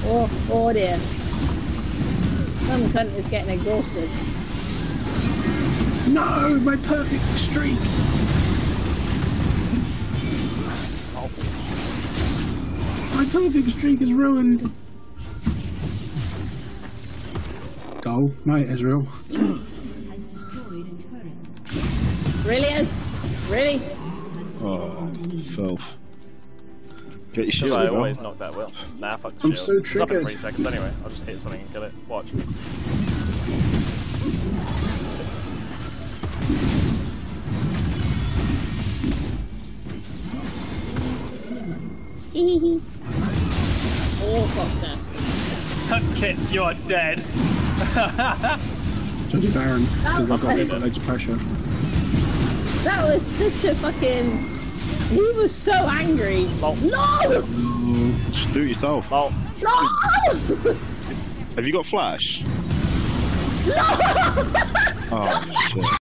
Oh dear. Some cunt is getting exhausted. No, my perfect streak. Oh. My perfect streak is ruined. Go, mate, Ezreal. Really, Ez? Really? Oh, filth. Get your shield. I always knock that well. Nah, fuck the I'm shield. so It's up in triggered. 3 seconds anyway. I'll just hit something and kill it. Watch. Hehehe. Oh, fuck that. Kit, you are dead. Judge Baron, because I've got loads of pressure. That was such a fucking... He was so angry. Oh. No! Just do it yourself. Oh. No! Have you got flash? No! Oh shit.